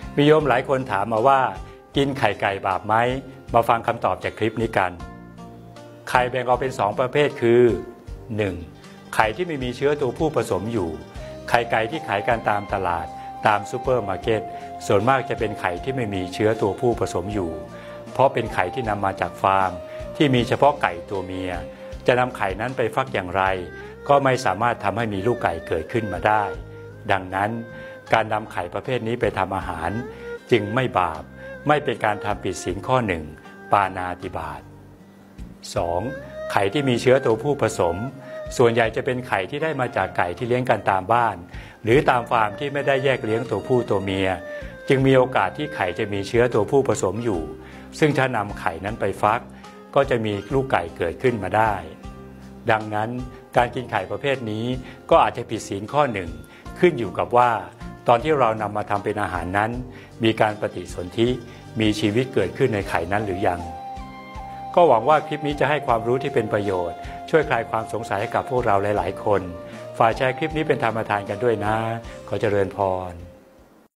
มีโยมหลายคนถามมาว่ากินไข่ไก่บาปไหมมาฟังคำตอบจากคลิปนี้กันไข่แบ่งออกเป็น2ประเภทคือ 1. ไข่ที่ไม่มีเชื้อตัวผู้ผสมอยู่ไข่ไก่ที่ขายกันตามตลาดตามซูเปอร์มาร์เก็ตส่วนมากจะเป็นไข่ที่ไม่มีเชื้อตัวผู้ผสมอยู่เพราะเป็นไข่ที่นำมาจากฟาร์มที่มีเฉพาะไก่ตัวเมียจะนำไข่นั้นไปฟักอย่างไรก็ไม่สามารถทำให้มีลูกไก่เกิดขึ้นมาได้ดังนั้นการนำไข่ประเภทนี้ไปทำอาหารจึงไม่บาปไม่เป็นการทำผิดศีลข้อ1ปาณาติบาต 2. ไข่ที่มีเชื้อตัวผู้ผสมส่วนใหญ่จะเป็นไข่ที่ได้มาจากไก่ที่เลี้ยงกันตามบ้านหรือตามฟาร์มที่ไม่ได้แยกเลี้ยงตัวผู้ตัวเมียจึงมีโอกาสที่ไข่จะมีเชื้อตัวผู้ผสมอยู่ซึ่งถ้านำไข่นั้นไปฟักก็จะมีลูกไก่เกิดขึ้นมาได้ดังนั้นการกินไข่ประเภทนี้ก็อาจจะผิดศีลข้อ1ขึ้นอยู่กับว่าตอนที่เรานำมาทำเป็นอาหารนั้นมีการปฏิสนธิมีชีวิตเกิดขึ้นในไข่นั้นหรือยังก็หวังว่าคลิปนี้จะให้ความรู้ที่เป็นประโยชน์ช่วยคลายความสงสัยให้กับพวกเราหลายๆคนฝากแชร์คลิปนี้เป็นธรรมทานกันด้วยนะขอเจริญพร